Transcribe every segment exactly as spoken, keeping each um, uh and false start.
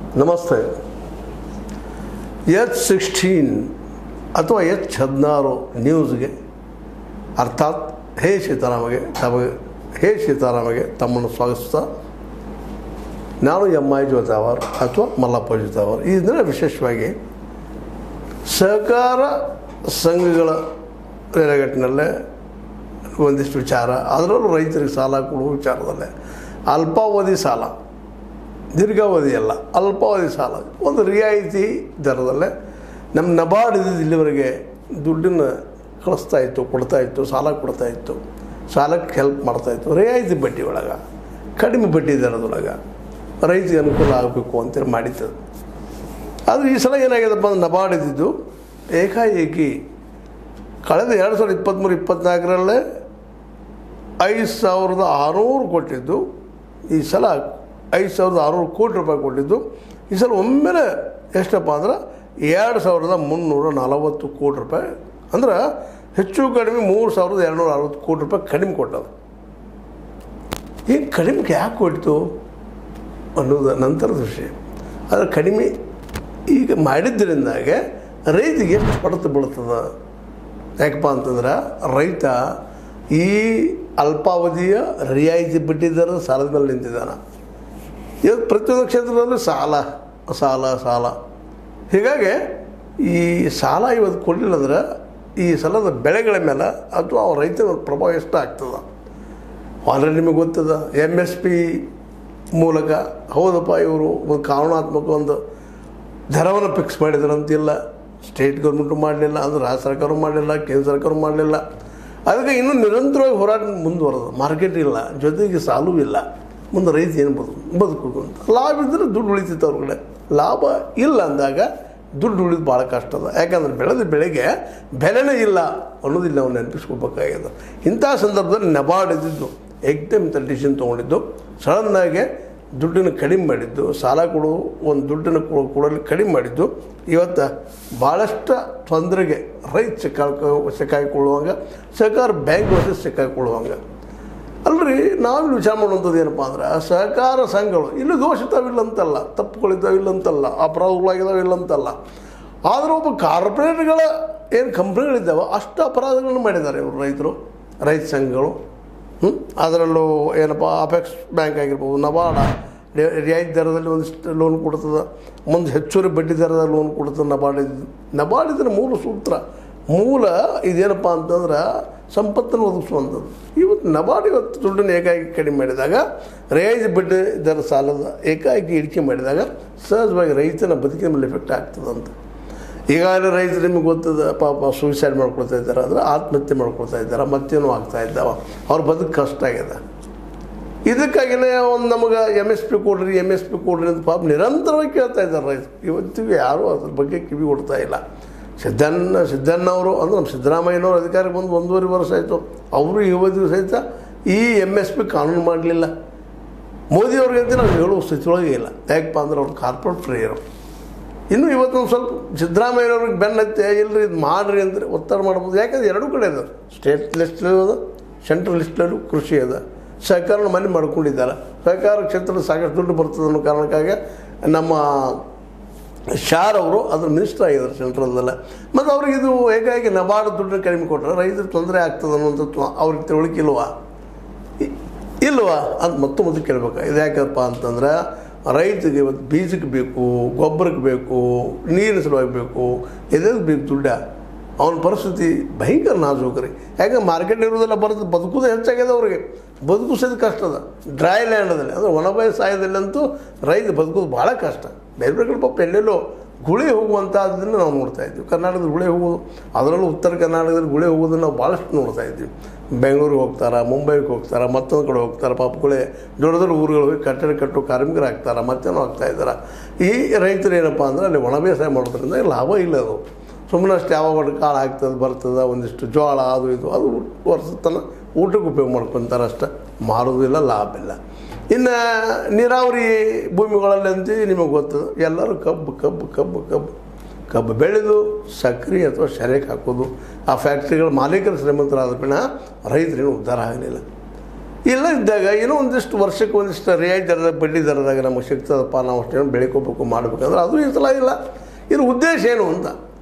ನಮಸ್ತೆ. H sixteen ಅಥವಾ H ಹದಿನಾರು ನ್ಯೂಸ್ಗೆ ಅರ್ಥಾತ್ ಹೇ ಸೀತಾರಾಮಗೆ ತಮಗೆ ಹೇ ಸೀತಾರಾಮಗೆ ತಮ್ಮನ್ನು ಸ್ವಾಗತಿಸ್ತಾ ನಾನು ಎಮ್ ಐ ಜೋತಾವರ್ ಅಥವಾ ಮಲ್ಲಪ್ಪ ಜೋತಾವರ್. ಈ ದಿನ ವಿಶೇಷವಾಗಿ ಸಹಕಾರ ಸಂಘಗಳ ನೆಲೆಗಟ್ಟಿನಲ್ಲೇ ಒಂದಿಷ್ಟು ವಿಚಾರ, ಅದರಲ್ಲೂ ರೈತರಿಗೆ ಸಾಲ ಕೊಡುವ ವಿಚಾರದಲ್ಲೇ ಅಲ್ಪಾವಧಿ ಸಾಲ, ದೀರ್ಘಾವಧಿ ಅಲ್ಲ, ಅಲ್ಪಾವಧಿ ಸಾಲ ಒಂದು ರಿಯಾಯಿತಿ ದರದಲ್ಲೇ ನಮ್ಮ ನಬಾರ್ಡ್ ಇದ್ದಿದ್ದು ಇಲ್ಲಿವರೆಗೆ ದುಡ್ಡನ್ನು ಕಳಿಸ್ತಾಯಿತ್ತು, ಕೊಡ್ತಾಯಿತ್ತು, ಸಾಲ ಕೊಡ್ತಾಯಿತ್ತು, ಸಾಲಕ್ಕೆ ಹೆಲ್ಪ್ ಮಾಡ್ತಾಯಿತ್ತು ರಿಯಾಯಿತಿ ಬಡ್ಡಿ ಒಳಗೆ, ಕಡಿಮೆ ಬಡ್ಡಿ ದರದೊಳಗೆ ರೈತಿಗೆ ಅನುಕೂಲ ಆಗಬೇಕು ಅಂತೇಳಿ ಮಾಡಿತ್ತು. ಆದರೆ ಈ ಸಲ ಏನಾಗಿದೆಪ್ಪ ಅಂದ್ರೆ ನಬಾರ್ಡ್ ಇದ್ದಿದ್ದು ಏಕಾಏಕಿ ಕಳೆದ ಎರಡು ಸಾವಿರದ ಇಪ್ಪತ್ತ್ಮೂರು ಇಪ್ಪತ್ತ್ನಾಲ್ಕರಲ್ಲೇ ಐದು ಸಾವಿರದ ಆರುನೂರು ಕೊಟ್ಟಿದ್ದು, ಈ ಸಲ ಐದು ಸಾವಿರದ ಆರುನೂರು ಕೋಟಿ ರೂಪಾಯಿ ಕೊಟ್ಟಿದ್ದು, ಈ ಸಲ ಒಮ್ಮೆಲೆ ಎಷ್ಟಪ್ಪ ಅಂದ್ರೆ ಎರಡು ಸಾವಿರದ ಮುನ್ನೂರ ನಲವತ್ತು ಕೋಟಿ ರೂಪಾಯಿ, ಅಂದ್ರೆ ಹೆಚ್ಚು ಕಡಿಮೆ ಮೂರು ಸಾವಿರದ ಎರಡುನೂರ ಅರವತ್ತು ಕೋಟಿ ರೂಪಾಯಿ ಕಡಿಮೆ ಕೊಟ್ಟದು. ಈಗ ಕಡಿಮೆ ಯಾಕೆ ಕೊಡ್ತು ಅನ್ನೋದು ನಂತರದ ವಿಷಯ. ಆದರೆ ಕಡಿಮೆ ಈಗ ಮಾಡಿದ್ದರಿಂದಾಗೆ ರೈತಿಗೆ ಎಷ್ಟು ಹೊಡೆತ ಬೀಳ್ತದೆ. ಯಾಕಪ್ಪ ಅಂತಂದ್ರೆ ರೈತ ಈ ಅಲ್ಪಾವಧಿಯ ರಿಯಾಯಿತಿ ಬಡ್ಡಿ ದರದ ಸಾಲದ ಮೇಲೆ ನಿಂತಿದ್ದಾನೆ. ಇವತ್ತು ಪ್ರತಿಯೊಂದು ಕ್ಷೇತ್ರದಲ್ಲಿ ಸಾಲ ಸಾಲ ಸಾಲ ಹೀಗಾಗಿ ಈ ಸಾಲ ಇವತ್ತು ಕೊಡಲಿಲ್ಲ ಅಂದ್ರೆ ಈ ಸಲದ ಬೆಳೆಗಳ ಮೇಲೆ ಅಥವಾ ಅವ್ರ ರೈತರ ಪ್ರಭಾವ ಎಷ್ಟು ಆಗ್ತದೆ. ಆಲ್ರೆಡಿ ನಿಮಗೆ ಗೊತ್ತದ ಎಮ್ ಎಸ್ ಪಿ ಮೂಲಕ ಹೌದಪ್ಪ ಇವರು ಒಂದು ಕಾನೂನಾತ್ಮಕ ಒಂದು ದರವನ್ನು ಫಿಕ್ಸ್ ಮಾಡಿದ್ರಂತಿಲ್ಲ, ಸ್ಟೇಟ್ ಗೌರ್ಮೆಂಟು ಮಾಡಲಿಲ್ಲ, ಅಂದರೆ ರಾಜ್ಯ ಸರ್ಕಾರ ಮಾಡಲಿಲ್ಲ, ಕೇಂದ್ರ ಸರ್ಕಾರ ಮಾಡಲಿಲ್ಲ. ಅದಕ್ಕೆ ಇನ್ನೂ ನಿರಂತರವಾಗಿ ಹೋರಾಟ ಮುಂದುವರೆದು, ಮಾರ್ಕೆಟ್ ಇಲ್ಲ, ಜೊತೆಗೆ ಸಾಲೂ ಇಲ್ಲ, ಮುಂದೆ ರೈತ ಏನು ಬದುಕು ಬದುಕಬೇಕು ಅಂತ. ಲಾಭ ಇದ್ದರೆ ದುಡ್ಡು ಉಳಿತಿತ್ತು ಅವ್ರ ಕಡೆ, ಲಾಭ ಇಲ್ಲ ಅಂದಾಗ ದುಡ್ಡು ಉಳಿದು ಭಾಳ ಕಷ್ಟ ಅದ. ಯಾಕಂದ್ರೆ ಬೆಳೆದ ಬೆಳೆಗೆ ಬೆಲೆನೇ ಇಲ್ಲ ಅನ್ನೋದಿಲ್ಲ, ನಾವು ನೆನಪಿಸ್ಕೋಬೇಕಾಗಿದೆ. ಇಂಥ ಸಂದರ್ಭದಲ್ಲಿ ನಬಾರ್ಡ್ ಇದ್ದಿದ್ದು ಏಕ್ದಮ್ ಇಂಥ ಡಿಸಿಷನ್ ತೊಗೊಂಡಿದ್ದು, ಸಡನ್ನಾಗೆ ದುಡ್ಡನ್ನು ಕಡಿಮೆ ಮಾಡಿದ್ದು, ಸಾಲ ಕೊಡು ಒಂದು ದುಡ್ಡನ್ನು ಕೊಡಲು ಕಡಿಮೆ ಮಾಡಿದ್ದು ಇವತ್ತು ಭಾಳಷ್ಟು ತೊಂದರೆಗೆ ರೈತ ಸಿಕ್ಕಾಕೊ ಸಿಕ್ಕಾಕೊಳ್ಳುವಂಗೆ, ಸಹಕಾರ ಬ್ಯಾಂಕ್ ವರ್ಷ ಸಿಕ್ಕಾಕೊಳ್ಳುವಂಗೆ. ಅಲ್ರಿ ನಾವು ವಿಚಾರ ಮಾಡುವಂಥದ್ದು ಏನಪ್ಪ ಅಂದ್ರೆ ಸಹಕಾರ ಸಂಘಗಳು ಇಲ್ಲಿ ದೋಷಿತಾವಿಲ್ಲ ಅಂತಲ್ಲ, ತಪ್ಪುಗಳಿದ್ದಾವಿಲ್ಲ ಅಂತಲ್ಲ, ಅಪರಾಧಗಳಾಗಿದ್ದಾವೆ ಇಲ್ಲ ಅಂತಲ್ಲ. ಆದರೆ ಒಬ್ಬ ಕಾರ್ಪೊರೇಟ್ಗಳ ಏನು ಕಂಪ್ನಿಗಳಿದ್ದಾವೆ ಅಷ್ಟು ಅಪರಾಧಗಳನ್ನು ಮಾಡಿದ್ದಾರೆ ಇವರು ರೈತರು, ರೈತ ಸಂಘಗಳು. ಹ್ಞೂ ಅದರಲ್ಲೂ ಏನಪ್ಪ ಅಪೆಕ್ಸ್ ಬ್ಯಾಂಕ್ ಆಗಿರ್ಬೋದು, ನಬಾರ್ಡ ರಿಯಾಯಿತಿ ದರದಲ್ಲಿ ಒಂದಿಷ್ಟು ಲೋನ್ ಕೊಡ್ತದೆ, ಮುಂದೆ ಹೆಚ್ಚುವರಿ ಬಡ್ಡಿ ದರದ ಲೋನ್ ಕೊಡ್ತದೆ ನಬಾರ್ಡ್ ಇದ್ದು. ನಬಾರ್ಡ್ ಇದರ ಮೂಲ ಸೂತ್ರ, ಮೂಲ ಇದೇನಪ್ಪ ಅಂತಂದ್ರೆ ಸಂಪತ್ತನ್ನು ಒದಗಿಸುವಂಥದ್ದು. ಇವತ್ತು ನಬಾರ್ಡ್ ಇವತ್ತು ದುಡ್ಡನ್ನು ಏಕಾಏಕಿ ಕಡಿಮೆ ಮಾಡಿದಾಗ, ರಿಯಾಯಿತಿ ಬಡ್ಡಿ ದರ ಸಾಲದ ಏಕಾಏಕಿ ಇಳಿಕೆ ಮಾಡಿದಾಗ ಸಹಜವಾಗಿ ರೈತನ ಬದುಕಿನ ಮೇಲೆ ಎಫೆಕ್ಟ್ ಆಗ್ತದಂತ. ಈಗಾಗಲೇ ರೈತರು ನಿಮಗೆ ಗೊತ್ತದ ಪಾಪ ಸೂಸೈಡ್ ಮಾಡ್ಕೊಳ್ತಾ ಇದ್ದಾರೆ, ಅಂದರೆ ಆತ್ಮಹತ್ಯೆ ಮಾಡ್ಕೊಳ್ತಾ ಇದ್ದಾರೆ, ಮತ್ತೇನೂ ಆಗ್ತಾ ಇದ್ದಾವೆ, ಅವ್ರ ಬದುಕು ಕಷ್ಟ ಆಗಿದೆ. ಇದಕ್ಕಾಗಿಯೇ ಒಂದು ನಮಗೆ ಎಮ್ ಎಸ್ ಪಿ ಕೊಡ್ರಿ ಎಮ್ ಎಸ್ ಪಿ ಕೊಡ್ರಿ ಅಂತ ಪಾಪ ನಿರಂತರವಾಗಿ ಕೇಳ್ತಾ ಇದ್ದಾರೆ ರೈತರು. ಇವತ್ತಿಗೆ ಯಾರೂ ಅದ್ರ ಬಗ್ಗೆ ಕಿವಿ ಕೊಡ್ತಾ ಇಲ್ಲ. ಸಿದ್ದಣ್ಣ ಸಿದ್ದಣ್ಣವರು ಅಂದ್ರೆ ನಮ್ಮ ಸಿದ್ದರಾಮಯ್ಯನವರು ಅಧಿಕಾರಕ್ಕೆ ಬಂದು ಒಂದೂವರೆ ವರ್ಷ ಆಯಿತು, ಅವರು ಇವತ್ತಿಗೂ ಸಹಿತ ಈ ಎಮ್ ಎಸ್ ಪಿ ಕಾನೂನು ಮಾಡಲಿಲ್ಲ. ಮೋದಿಯವ್ರಿಗಂತ ನಾವು ಹೇಳುವ ಸ್ಥಿತಿಯೊಳಗೆ ಇಲ್ಲ. ಯಾಕಪ್ಪ ಅಂದ್ರೆ ಅವ್ರು ಕಾರ್ಪೊರೇಟ್ ಪ್ರೇಯರು. ಇನ್ನು ಇವತ್ತೊಂದು ಸ್ವಲ್ಪ ಸಿದ್ದರಾಮಯ್ಯವ್ರಿಗೆ ಬೆನ್ನತ್ತೆ ಇಲ್ಲರಿ ಇದು ಮಾಡಿರಿ ಅಂದರೆ ಒತ್ತಡ ಮಾಡ್ಬೋದು. ಯಾಕಂದ್ರೆ ಎರಡೂ ಕಡೆ ಇದೆ, ಸ್ಟೇಟ್ ಲಿಸ್ಟಲ್ಲೂ ಅದ, ಸೆಂಟ್ರಲ್ ಲಿಸ್ಟಲ್ಲೂ ಕೃಷಿ ಅದ. ಸಹಕಾರನ ಮನೆ ಮಾಡ್ಕೊಂಡಿದ್ದಾರೆ, ಸಹಕಾರ ಕ್ಷೇತ್ರದ ಸಾಕಷ್ಟು ದುಡ್ಡು ಬರ್ತದೆ ಅನ್ನೋ ಕಾರಣಕ್ಕಾಗಿ ನಮ್ಮ ಶಾರ್ ಅವರು ಅದ್ರ ಮಿನಿಸ್ಟರ್ ಆಗಿದ್ದಾರೆ ಸೆಂಟ್ರಲ್ದಲ್ಲ. ಮತ್ತು ಅವ್ರಿಗೆ ಇದು ಏಕಾಏಕಿ ನಬಾರ್ಡ್ ದುಡ್ಡು ಕಡಿಮೆ ಕೊಟ್ಟರೆ ರೈತರಿಗೆ ತೊಂದರೆ ಆಗ್ತದೆ ಅನ್ನೋಂಥದ್ದು ಅವ್ರಿಗೆ ತಿಳುವಳಿಕೆ ಇಲ್ವಾ ಇಲ್ವಾ ಅಂತ ಮತ್ತೆ ಮತ್ತೆ ಕೇಳಬೇಕು. ಇದು ಯಾಕಪ್ಪ ಅಂತಂದ್ರೆ ರೈತರಿಗೆ ಇವತ್ತು ಬೀಜಕ್ಕೆ ಬೇಕು, ಗೊಬ್ಬರಕ್ಕೆ ಬೇಕು, ನೀರಿನ ಸಲುವಾಗಿ ಬೇಕು, ಎದಕ್ಕೆ ಬೇಕು ದುಡ್ಡ. ಅವನ ಪರಿಸ್ಥಿತಿ ಭಯಂಕರ ನಾಜೂಕ್ರಿ. ಯಾಕೆ ಮಾರ್ಕೆಟ್ ಇರೋದೆಲ್ಲ ಬರ್ತದೆ, ಬದುಕೋದು ಹೆಚ್ಚಾಗಿದೆ ಅವ್ರಿಗೆ, ಬದುಕಿಸೋದು ಕಷ್ಟ ಅದ. ಡ್ರೈ ಲ್ಯಾಂಡದಲ್ಲಿ ಅಂದರೆ ಒಣಬಯ ಸಾಯದಲ್ಲಂತೂ ರೈತ ಬದುಕೋದು ಭಾಳ ಕಷ್ಟ. ಬೇರೆ ಬೇರೆ ಕಡೆ ಪಾಪ ಎಲ್ಲೆಲ್ಲೋ ಗುಳೆ ಹೋಗುವಂಥದ್ದನ್ನು ನಾವು ನೋಡ್ತಾ ಇದ್ದೀವಿ. ಕರ್ನಾಟಕದ ಗುಳೆ ಹೋಗೋದು, ಅದರಲ್ಲೂ ಉತ್ತರ ಕರ್ನಾಟಕದಲ್ಲಿ ಗುಳೆ ಹೋಗೋದನ್ನು ನಾವು ಭಾಳಷ್ಟು ನೋಡ್ತಾ ಇದ್ದೀವಿ. ಬೆಂಗಳೂರಿಗೆ ಹೋಗ್ತಾರೆ, ಮುಂಬೈಗೆ ಹೋಗ್ತಾರೆ, ಮತ್ತೊಂದು ಕಡೆ ಹೋಗ್ತಾರೆ, ಪಾಪಗಳೇ ದೊಡ್ಡ ದೊಡ್ಡ ಊರುಗಳು ಹೋಗಿ ಕಟ್ಟಡ ಕಟ್ಟೋ ಕಾರ್ಮಿಕರು ಆಗ್ತಾರೆ, ಮತ್ತೇನೋ ಆಗ್ತಾಯಿದ್ದಾರೆ. ಈ ರೈತರು ಏನಪ್ಪ ಅಂದರೆ ಅಲ್ಲಿ ಒಣ ಬೇಸಾಯ ಮಾಡೋದ್ರಿಂದ ಲಾಭ ಇಲ್ಲ. ಅದು ಸುಮ್ಮನೆ ಅಷ್ಟು ಯಾವಾಗ ಕಾಳು ಆಗ್ತದೆ ಬರ್ತದೆ, ಒಂದಿಷ್ಟು ಜೋಳ ಅದು ಇದು ಅದು ವರ್ಷದ ತನಕ ಊಟಕ್ಕೆ ಉಪಯೋಗ ಮಾಡ್ಕೊತಾರೆ ಅಷ್ಟೇ, ಮಾರೋದಿಲ್ಲ, ಲಾಭ ಇಲ್ಲ. ಇನ್ನು ನೀರಾವರಿ ಭೂಮಿಗಳಲ್ಲಿ ಅಂತ ನಿಮಗೆ ಗೊತ್ತದ, ಎಲ್ಲರೂ ಕಬ್ಬು ಕಬ್ಬು ಕಬ್ಬು ಕಬ್ಬು ಕಬ್ಬು ಬೆಳೆದು ಸಕ್ರೆ ಅಥವಾ ಶರೇಕ್ ಹಾಕೋದು. ಆ ಫ್ಯಾಕ್ಟ್ರಿಗಳ ಮಾಲೀಕರು ಶ್ರೀಮಂತರಾದ ಬಿನ ರೈತರೇನು ಉದ್ಧಾರ ಆಗಲಿಲ್ಲ. ಇಲ್ಲ ಇದ್ದಾಗ ಏನೋ ಒಂದಿಷ್ಟು ವರ್ಷಕ್ಕೆ ಒಂದಿಷ್ಟು ರಿಯಾಯಿತಿ ದರದ ಬಡ್ಡಿ ದರದಾಗ ನಮಗೆ ಸಿಗ್ತದಪ್ಪ, ನಾವು ಅಷ್ಟೇನು ಬೆಳ್ಕೋಬೇಕು ಮಾಡಬೇಕಂದ್ರೆ ಅದು ಈ ಸಲ ಇಲ್ಲ. ಇದ್ರ ಉದ್ದೇಶ ಏನು ಅಂತ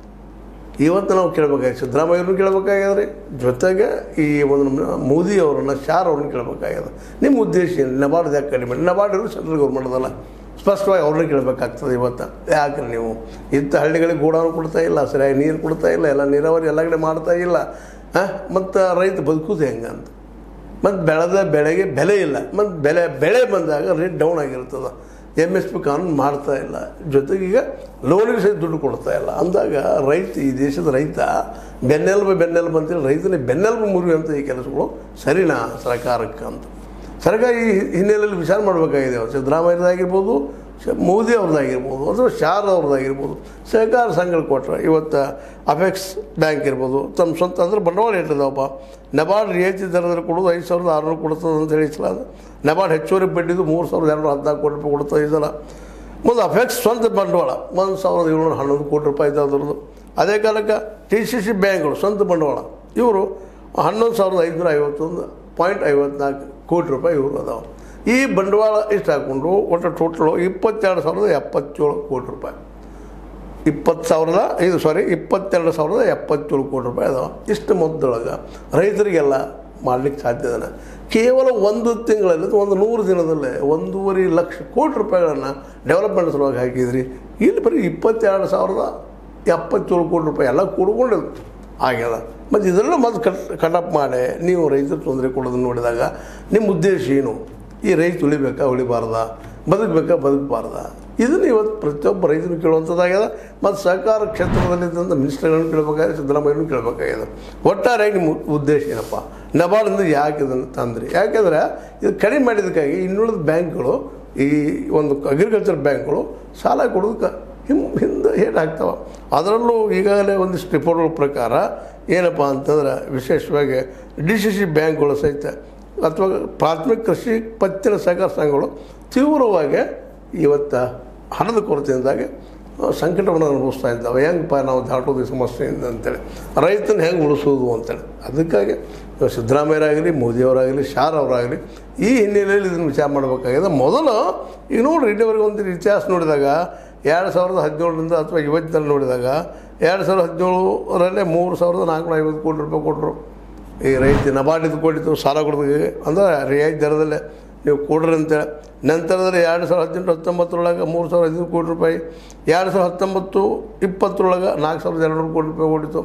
ಇವತ್ತು ನಾವು ಕೇಳಬೇಕಾಗಿದೆ. ಸಿದ್ದರಾಮಯ್ಯವ್ರನ್ನೂ ಕೇಳಬೇಕಾಗ್ಯದ ರೀ, ಜೊತೆಗೆ ಈ ಒಂದು ಮೋದಿ ಅವರನ್ನು ಶಾರ್ ಅವ್ರನ್ನ ಕೇಳಬೇಕಾಗ್ಯದ. ನಿಮ್ಮ ಉದ್ದೇಶ ಏನು? ನಬಾರ್ಡ್ ಯಾಕೆ ಕಡಿಮೆ? ನಬಾರ್ಡ್ ಇರೋದು ಸೆಂಟ್ರಲ್ ಗೌರ್ಮೆಂಟ್ದಲ್ಲ, ಸ್ಪಷ್ಟವಾಗಿ ಅವ್ರನ್ನ ಕೇಳಬೇಕಾಗ್ತದೆ. ಇವತ್ತು ಯಾಕ್ರಿ ನೀವು ಇಂಥ ಹಳ್ಳಿಗಳಿಗೆ ಗೋಡಾನು ಕೊಡ್ತಾ ಇಲ್ಲ, ಸರಿಯಾಗಿ ನೀರು ಕೊಡ್ತಾ ಇಲ್ಲ, ಎಲ್ಲ ನೀರಾವರಿ ಎಲ್ಲ ಕಡೆ ಮಾಡ್ತಾ ಇಲ್ಲ, ಹಾಂ ಮತ್ತು ರೈತ ಬದುಕುದು ಹೆಂಗೆ ಅಂತ. ಮತ್ತು ಬೆಳೆದ ಬೆಳೆಗೆ ಬೆಲೆ ಇಲ್ಲ, ಮತ್ತು ಬೆಲೆ ಬೆಳೆ ಬಂದಾಗ ರೇಟ್ ಡೌನ್ ಆಗಿರ್ತದೆ. ಎಮ್ ಎಸ್ ಪಿ ಕಾನೂನು ಮಾಡ್ತಾ ಇಲ್ಲ, ಜೊತೆಗೆ ಈಗ ಲೋನಿಗೆ ಸಹಿತ ದುಡ್ಡು ಕೊಡ್ತಾ ಇಲ್ಲ. ಅಂದಾಗ ರೈತ, ಈ ದೇಶದ ರೈತ ಬೆನ್ನೆಲುಬು ಬೆನ್ನೆಲುಬು ಅಂತೇಳಿ ರೈತನೇ ಬೆನ್ನೆಲುಬು ಮುರಿಯುವಂಥ ಈ ಕೆಲಸಗಳು ಸರಿನಾ ಸರ್ಕಾರಕ್ಕೆ ಅಂತ ಸರ್ಕಾರ ಈ ಹಿನ್ನೆಲೆಯಲ್ಲಿ ವಿಚಾರ ಮಾಡಬೇಕಾಗಿದೆ. ಸಿದ್ದರಾಮಯ್ಯದಾಗಿರ್ಬೋದು, ಮೋದಿ ಅವ್ರದ್ದಾಗಿರ್ಬೋದು, ಅಥವಾ ಶಾರ್ ಅವ್ರದ್ದಾಗಿರ್ಬೋದು, ಸಹಕಾರ ಸಂಘಗಳು ಕೊಟ್ಟರೆ ಇವತ್ತು ಅಪೆಕ್ಸ್ ಬ್ಯಾಂಕ್ ಇರ್ಬೋದು, ತಮ್ಮ ಸ್ವಂತ ಅಂದ್ರೆ ಬಂಡವಾಳ ಇಟ್ಟಿದ್ದಾವಪ್ಪ. ನಬಾರ್ಡ್ ರಿಯಾಯಿತಿ ದರದಲ್ಲಿ ಕೊಡೋದು ಐದು ಸಾವಿರದ ಆರುನೂರು ಕೊಡ್ತದೆ ಅಂತ ಹೇಳಿ ಸಲ ಅದು ನಬಾರ್ಡ್ ಹೆಚ್ಚುವರಿ ಬಡ್ಡಿದು ಮೂರು ಸಾವಿರದ ಎರಡು ಹದಿನಾಲ್ಕು ಕೋಟಿ ರೂಪಾಯಿ ಕೊಡ್ತಾ ಈ ಸಲ. ಮತ್ತು ಅಪೆಕ್ಸ್ ಸ್ವಂತ ಬಂಡವಾಳ ಒಂದು ಸಾವಿರದ ಏಳ್ನೂರ ಹನ್ನೊಂದು ಕೋಟಿ ರೂಪಾಯಿ ಇದೆ ಅದರದ್ದು. ಅದೇ ಕಾಲಕ್ಕೆ ಟಿ ಸಿ ಸಿ ಬ್ಯಾಂಕ್ಗಳು ಸ್ವಂತ ಬಂಡವಾಳ ಇವರು ಹನ್ನೊಂದು ಸಾವಿರದ ಐದುನೂರ ಐವತ್ತೊಂದು ಪಾಯಿಂಟ್ ಐವತ್ನಾಲ್ಕು ಕೋಟಿ ರೂಪಾಯಿ ಇವರು ಅದಾವೆ. ಈ ಬಂಡವಾಳ ಇಷ್ಟು ಹಾಕ್ಕೊಂಡು ಒಟ್ಟು ಟೋಟಲು ಇಪ್ಪತ್ತೆರಡು ಸಾವಿರದ ಎಪ್ಪತ್ತೇಳು ಕೋಟಿ ರೂಪಾಯಿ ಇಪ್ಪತ್ತು ಸಾವಿರದ ಇದು ಸಾರಿ ಇಪ್ಪತ್ತೆರಡು ಸಾವಿರದ ಎಪ್ಪತ್ತೇಳು ಕೋಟಿ ರೂಪಾಯಿ ಅದಾವೆ. ಇಷ್ಟು ಮೊತ್ತದೊಳಗೆ ರೈತರಿಗೆಲ್ಲ ಮಾಡಲಿಕ್ಕೆ ಸಾಧ್ಯದನ ಕೇವಲ ಒಂದು ತಿಂಗಳಲ್ಲಿ ಒಂದು ನೂರು ದಿನದಲ್ಲೇ ಒಂದೂವರೆ ಲಕ್ಷ ಕೋಟಿ ರೂಪಾಯಿಗಳನ್ನು ಡೆವಲಪ್ಮೆಂಟ್ ಸಲುವಾಗಿ ಹಾಕಿದ್ರಿ. ಇಲ್ಲಿ ಬರೀ ಇಪ್ಪತ್ತೆರಡು ಸಾವಿರದ ಎಪ್ಪತ್ತೇಳು ಕೋಟಿ ರೂಪಾಯಿ ಎಲ್ಲ ಕೂಡ್ಕೊಂಡು ಆಗ್ಯದ. ಮತ್ತು ಇದೆಲ್ಲ ಮತ್ತೆ ಕಟ್ ಕಟಪ್ ಮಾಡಿ ನೀವು ರೈತರು ತೊಂದರೆ ಕೊಡೋದನ್ನು ನೋಡಿದಾಗ ನಿಮ್ಮ ಉದ್ದೇಶ ಏನು? ಈ ರೈತ ಉಳಿಬೇಕಾ ಉಳಿಬಾರ್ದ, ಬದುಕಬೇಕಾ ಬದುಕಬಾರ್ದ? ಇದನ್ನು ಇವತ್ತು ಪ್ರತಿಯೊಬ್ಬ ರೈತನು ಕೇಳುವಂಥದ್ದಾಗ್ಯದ. ಮತ್ತು ಸಹಕಾರ ಕ್ಷೇತ್ರದಲ್ಲಿದ್ದಂಥ ಮಿನಿಸ್ಟರ್ಗಳನ್ನು ಕೇಳಬೇಕಾಗಿದೆ, ಸಿದ್ದರಾಮಯ್ಯನೂ ಕೇಳಬೇಕಾಗಿದೆ. ಒಟ್ಟಾರೆಯಾಗಿ ನಿಮ್ಮ ಉದ್ದೇಶ ಏನಪ್ಪ? ನಬಾರ್ಡಿಂದ ಯಾಕೆ ಇದನ್ನು ತಂದ್ರಿ? ಯಾಕೆಂದರೆ ಇದು ಕಡಿಮೆ ಮಾಡಿದ್ದಕ್ಕಾಗಿ ಇನ್ನುಳಿದ ಬ್ಯಾಂಕ್ಗಳು, ಈ ಒಂದು ಅಗ್ರಿಕಲ್ಚರ್ ಬ್ಯಾಂಕ್ಗಳು ಸಾಲ ಕೊಡೋದಕ್ಕೆ ಹಿಮ್ ಹಿಂದೆ ಹೇಟ್ ಆಗ್ತಾವೆ. ಅದರಲ್ಲೂ ಈಗಾಗಲೇ ಒಂದಿಷ್ಟು ರಿಪೋರ್ಟ್ಗಳ ಪ್ರಕಾರ ಏನಪ್ಪ ಅಂತಂದ್ರೆ ವಿಶೇಷವಾಗಿ ಡಿ ಸಿ ಸಿ ಬ್ಯಾಂಕ್ಗಳು ಸಹಿತ ಅಥವಾ ಪ್ರಾಥಮಿಕ ಕೃಷಿ ಪತ್ತಿನ ಸಹಕಾರ ಸಂಘಗಳು ತೀವ್ರವಾಗಿ ಇವತ್ತು ಹಣದ ಕೊರತೆಯಿಂದಾಗಿ ಸಂಕಟವನ್ನು ಅನುಭವಿಸ್ತಾ ಇದ್ದಾವೆ. ಹೆಂಗಪ್ಪ ನಾವು ದಾಟೋದು ಈ ಸಮಸ್ಯೆಯಿಂದ ಅಂತೇಳಿ, ರೈತನ ಹೆಂಗೆ ಉಳಿಸೋದು ಅಂತೇಳಿ. ಅದಕ್ಕಾಗಿ ಸಿದ್ದರಾಮಯ್ಯರಾಗಲಿ, ಮೋದಿಯವರಾಗಲಿ, ಶಾರ್ ಅವರಾಗಲಿ ಈ ಹಿನ್ನೆಲೆಯಲ್ಲಿ ಇದನ್ನು ವಿಚಾರ ಮಾಡಬೇಕಾಗಿದೆ. ಮೊದಲು ಈಗ ನೋಡಿರಿ, ಇಲ್ಲಿವರೆಗೆ ಒಂದು ಇತಿಹಾಸ ನೋಡಿದಾಗ ಎರಡು ಸಾವಿರದ ಹದಿನೇಳರಿಂದ ಅಥವಾ ಇವತ್ತಿನಲ್ಲಿ ನೋಡಿದಾಗ ಎರಡು ಸಾವಿರದ ಹದಿನೇಳರಲ್ಲೇ ಮೂರು ಸಾವಿರದ ನಾಲ್ಕುನೂರ ಐವತ್ತು ಕೋಟಿ ರೂಪಾಯಿ ಕೊಟ್ಟರು ಈ ರೈತ ನಬಾರ್ಡಿದು ಕೊಟ್ಟಿತ್ತು ಸಾಲ ಕೊಡೋದಕ್ಕೆ, ಅಂದರೆ ರಿಯಾಯಿತಿ ದರದಲ್ಲೇ ನೀವು ಕೊಡ್ರಿ ಅಂತೇಳಿ. ನಂತರದಲ್ಲಿ ಎರಡು ಸಾವಿರದ ಹದಿನೆಂಟು ಹತ್ತೊಂಬತ್ತರೊಳಗೆ ಮೂರು ಸಾವಿರದ ಐದುನೂರು ಕೋಟಿ ರೂಪಾಯಿ, ಎರಡು ಸಾವಿರದ ಹತ್ತೊಂಬತ್ತು ಇಪ್ಪತ್ತರೊಳಗೆ ನಾಲ್ಕು ಸಾವಿರದ ಎರಡುನೂರು ಕೋಟಿ ರೂಪಾಯಿ ಕೊಟ್ಟಿತ್ತು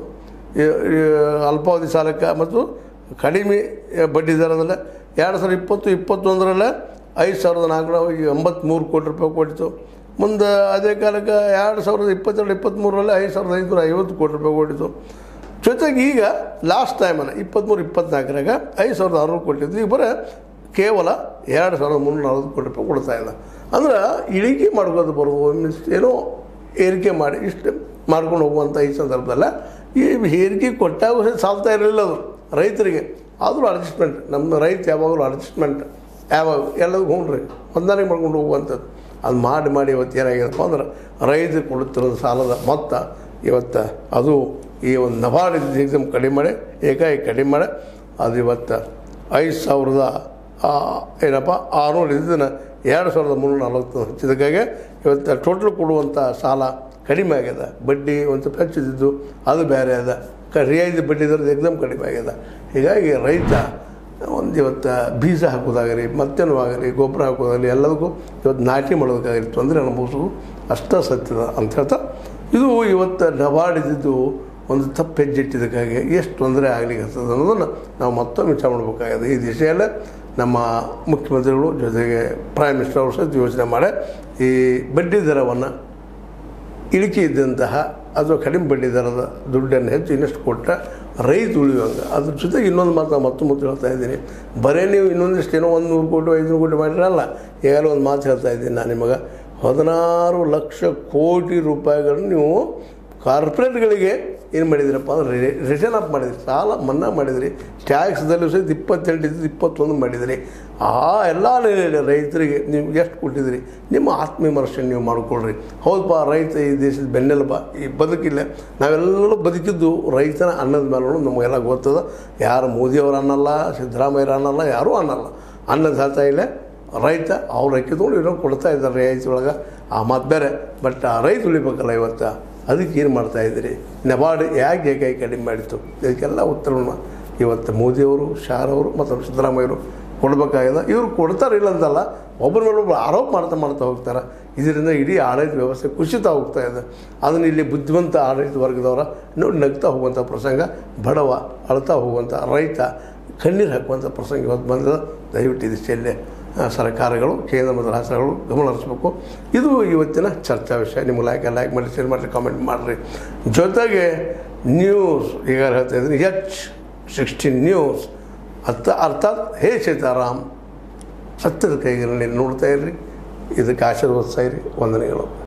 ಅಲ್ಪಾವಧಿ ಸಾಲಕ್ಕೆ ಮತ್ತು ಕಡಿಮೆ ಬಡ್ಡಿ ದರದಲ್ಲೇ. ಎರಡು ಸಾವಿರದ ಇಪ್ಪತ್ತು ಇಪ್ಪತ್ತೊಂದರಲ್ಲೇ ಐದು ಸಾವಿರದ ನಾಲ್ಕುನೂರ ಎಂಬತ್ತ್ಮೂರು ಕೋಟಿ ರೂಪಾಯಿ ಕೊಟ್ಟಿತ್ತು. ಮುಂದೆ ಅದೇ ಕಾಲಕ್ಕೆ ಎರಡು ಸಾವಿರದ ಇಪ್ಪತ್ತೆರಡು ಇಪ್ಪತ್ತ್ಮೂರರಲ್ಲಿ ಐದು ಸಾವಿರದ ಐದುನೂರ ಐವತ್ತು ಕೋಟಿ ರೂಪಾಯಿ ಕೊಟ್ಟಿತ್ತು. ಜೊತೆಗೆ ಈಗ ಲಾಸ್ಟ್ ಟೈಮನ್ನು ಇಪ್ಪತ್ತ್ಮೂರು ಇಪ್ಪತ್ತ್ನಾಲ್ಕರಾಗ ಐದು ಸಾವಿರದ ಆರುನೂರು ಕೊಟ್ಟಿದ್ದು, ಈಗ ಬರೀ ಕೇವಲ ಎರಡು ಸಾವಿರದ ಮುನ್ನೂರ ನಲ್ವತ್ತು ಕೋಟಿ ರೂಪಾಯಿ ಕೊಡ್ತಾ ಇಲ್ಲ. ಅಂದ್ರೆ ಇಳಿಕೆ ಮಾಡ್ಕೋದು ಬರೋದು ಮೀನ್ಸ್ ಏನೋ ಏರಿಕೆ ಮಾಡಿ ಇಷ್ಟು ಮಾಡ್ಕೊಂಡು ಹೋಗುವಂಥ ಈ ಸಂದರ್ಭದಲ್ಲ. ಈ ಏರಿಕೆ ಕೊಟ್ಟಾಗ ಸಾಲ್ತಾ ಇರಲಿಲ್ಲ ಅದು ರೈತರಿಗೆ. ಆದರೂ ಅಡ್ಜಸ್ಟ್ಮೆಂಟ್, ನಮ್ಮ ರೈತ ಯಾವಾಗಲೂ ಅಡ್ಜಸ್ಟ್ಮೆಂಟ್ ಯಾವಾಗ ಎಲ್ಲದಕ್ಕೂ ಹ್ಞೂ ಹೊಂದಾಣಿಕೆ ಮಾಡ್ಕೊಂಡು ಹೋಗುವಂಥದ್ದು ಅದು ಮಾಡಿ ಮಾಡಿ ಇವತ್ತು ಏನಾಗಿದೆಪ್ಪ ಅಂದ್ರೆ ರೈತರು ಕೊಡುತ್ತಿರೋದು ಸಾಲದ ಮೊತ್ತ ಇವತ್ತು ಅದು ಈ ಒಂದು ನಬಾರ್ಡ್ ಎಕ್ಸಾಮ್ ಕಡಿಮೆ ಮಾಡಿ ಏಕಾಏಕಿ ಕಡಿಮೆ ಮಾಡಿ ಅದು ಇವತ್ತು ಐದು ಸಾವಿರದ ಏನಪ್ಪ ಆರುನೂರು ಇದನ್ನು ಎರಡು ಸಾವಿರದ ಮುನ್ನೂರ ನಲ್ವತ್ತು ಹಚ್ಚಿದಕ್ಕಾಗೆ ಇವತ್ತು ಟೋಟಲ್ ಕೊಡುವಂಥ ಸಾಲ ಕಡಿಮೆ ಆಗ್ಯದ. ಬಡ್ಡಿ ಒಂದು ಸ್ವಲ್ಪ ಹೆಚ್ಚಿದ್ದು ಅದು ಬೇರೆ ಅದ, ಕ ರಿಯಾಯಿತಿ ಬಡ್ಡಿ ದರದ ಎಕ್ಸಾಮ್ ಕಡಿಮೆ ಆಗ್ಯದ. ಹೀಗಾಗಿ ರೈತ ಒಂದು ಇವತ್ತು ಬೀಜ ಹಾಕೋದಾಗಲಿ, ಮತ್ತೇನೂ ಆಗಲಿ, ಗೊಬ್ಬರ ಹಾಕೋದಾಗಲಿ ಎಲ್ಲದಕ್ಕೂ ಇವತ್ತು ನಾಟಿ ಮಾಡೋದಕ್ಕಾಗಲಿ ತೊಂದರೆ ಅನುಭವಿಸೋದು ಅಷ್ಟೇ ಸತ್ಯದ ಅಂತ ಹೇಳ್ತಾ, ಇದು ಇವತ್ತು ನಬಾರ್ಡ್ ಇದ್ದಿದ್ದು ಒಂದು ತಪ್ಪು ಹೆಜ್ಜೆಟ್ಟಿದ್ದಕ್ಕಾಗಿ ಎಷ್ಟು ತೊಂದರೆ ಆಗಲಿಕ್ಕೆ ಆಗ್ತದೆ ಅನ್ನೋದನ್ನು ನಾವು ಮತ್ತೊಮ್ಮೆ ವಿಚಾರ ಮಾಡಬೇಕಾಗಿದೆ. ಈ ದಿಶೆಯಲ್ಲೇ ನಮ್ಮ ಮುಖ್ಯಮಂತ್ರಿಗಳು ಜೊತೆಗೆ ಪ್ರೈಮ್ ಮಿನಿಸ್ಟರ್ ಅವರು ಸಹಿತ ಯೋಚನೆ ಮಾಡಿ ಈ ಬಡ್ಡಿ ದರವನ್ನು ಇಳಿಕೆ ಇದ್ದಂತಹ ಅಥವಾ ಕಡಿಮೆ ಬಡ್ಡಿ ದರದ ದುಡ್ಡನ್ನು ಹೆಚ್ಚು ಇನ್ನಷ್ಟು ಕೊಟ್ಟರೆ ರೈತ ಉಳಿಯುವಂಗೆ. ಅದ್ರ ಜೊತೆಗೆ ಇನ್ನೊಂದು ಮಾತು ನಾನು ಮತ್ತೆ ಮತ್ತೆ ಹೇಳ್ತಾ ಇದ್ದೀನಿ, ಬರೀ ನೀವು ಇನ್ನೊಂದಿಷ್ಟು ಏನೋ ಒಂದು ನೂರು ಕೋಟಿ ಐದುನೂರು ಕೋಟಿ ಮಾಡಿರಲ್ಲ. ಈಗಾಗಲೇ ಒಂದು ಮಾತು ಹೇಳ್ತಾ ಇದ್ದೀನಿ ನಾನು ನಿಮಗೆ, ಹದಿನಾರು ಲಕ್ಷ ಕೋಟಿ ರೂಪಾಯಿಗಳನ್ನು ನೀವು ಕಾರ್ಪೊರೇಟ್ಗಳಿಗೆ ಏನು ಮಾಡಿದಿರಪ್ಪ ಅಂದರೆ ರಿಟರ್ನ್ ಅಪ್ ಮಾಡಿದ್ರಿ, ಸಾಲ ಮನ್ನಾ ಮಾಡಿದ್ರಿ. ಟ್ಯಾಕ್ಸ್ದಲ್ಲೂ ಸಹಿತ ಇಪ್ಪತ್ತೆಂಟು ಇದ್ದು ಇಪ್ಪತ್ತೊಂದು ಮಾಡಿದ್ರಿ. ಆ ಎಲ್ಲ ರೈತರಿಗೆ ನೀವು ಎಷ್ಟು ಕೊಟ್ಟಿದ್ರಿ? ನಿಮ್ಮ ಆತ್ಮವಿಮರ್ಶೆ ನೀವು ಮಾಡಿಕೊಳ್ರಿ. ಹೌದಪ್ಪ, ರೈತ ಈ ದೇಶದ ಬೆನ್ನೆಲುಬ, ಈ ಬದುಕಿಲ್ಲ. ನಾವೆಲ್ಲರೂ ಬದುಕಿದ್ದು ರೈತನ ಅನ್ನದ ಮೇಲೆ ನಮಗೆಲ್ಲ ಗೊತ್ತದ. ಯಾರು ಮೋದಿಯವರು ಅನ್ನಲ್ಲ, ಸಿದ್ದರಾಮಯ್ಯರು ಅನ್ನಲ್ಲ, ಯಾರೂ ಅನ್ನಲ್ಲ. ಅನ್ನದಾತ ಇಲ್ಲ ರೈತ ಅವ್ರು ಅಕ್ಕಿ ತೊಗೊಂಡು ಏನೋ ಕೊಡ್ತಾ ಇದ್ದಾರೆ ರಿಯಾಯಿತಿ ಒಳಗೆ ಆ ಮಾತು ಬೇರೆ. ಬಟ್ ಆ ರೈತ ಉಳಿಬೇಕಲ್ಲ ಇವತ್ತು, ಅದಕ್ಕೆ ಏನು ಮಾಡ್ತಾಯಿದ್ದೀರಿ? ನಬಾರ್ಡ್ ಯಾಕೆ ಏಕಾಯಿ ಕಡಿಮೆ ಮಾಡಿತ್ತು? ಇದಕ್ಕೆಲ್ಲ ಉತ್ತರವನ್ನು ಇವತ್ತು ಮೋದಿಯವರು, ಶಾರವರು ಮತ್ತು ಸಿದ್ದರಾಮಯ್ಯವರು ಕೊಡಬೇಕಾಗಿದೆ. ಇವರು ಕೊಡ್ತಾರೆ ಇಲ್ಲ ಅಂತಲ್ಲ, ಒಬ್ಬರ ಮೇಲೆ ಒಬ್ಬರು ಆರೋಪ ಮಾಡ್ತಾ ಮಾಡ್ತಾ ಹೋಗ್ತಾರೆ. ಇದರಿಂದ ಇಡೀ ಆಡಳಿತ ವ್ಯವಸ್ಥೆ ಕುಸಿತ ಹೋಗ್ತಾ ಇದೆ. ಅದನ್ನು ಇಲ್ಲಿ ಬುದ್ಧಿವಂತ ಆಡಳಿತ ವರ್ಗದವರ ನೋಡಿ ನಗ್ತಾ ಹೋಗುವಂಥ ಪ್ರಸಂಗ, ಬಡವ ಅಳ್ತಾ ಹೋಗುವಂಥ ರೈತ ಕಣ್ಣೀರು ಹಾಕುವಂಥ ಪ್ರಸಂಗ ಇವತ್ತು ಬಂದ. ದಯವಿಟ್ಟು ಇದಿಷ್ಟೆಲ್ಲೇ ಸರ್ಕಾರಗಳು, ಕೇಂದ್ರ ಮತ್ತು ರಾಷ್ಟ್ರಗಳು ಗಮನ ಹರಿಸಬೇಕು. ಇದು ಇವತ್ತಿನ ಚರ್ಚಾ ವಿಷಯ. ನಿಮ್ಗೆ ಲೈಕ್ ಲೈಕ್ ಮಾಡಿ, ಶೇರ್ ಮಾಡಿರಿ, ಕಾಮೆಂಟ್ ಮಾಡಿರಿ. ಜೊತೆಗೆ ನ್ಯೂಸ್ ಈಗ ಹೇಳ್ತಾ ಇದ್ದೀನಿ, ಎಚ್ ಸಿಕ್ಸ್ಟೀನ್ ನ್ಯೂಸ್ ಅರ್ಥ ಅರ್ಥಾತ್ ಹೇ ಸೀತಾರಾಮ್ ಸತ್ಯದ ಕೈಗಿರಲಿ ನೋಡ್ತಾ ಇರ್ರಿ. ಇದಕ್ಕೆ ಆಶೀರ್ವದಿಸ್ತಾ ಇರಿ. ವಂದನೆಗಳು.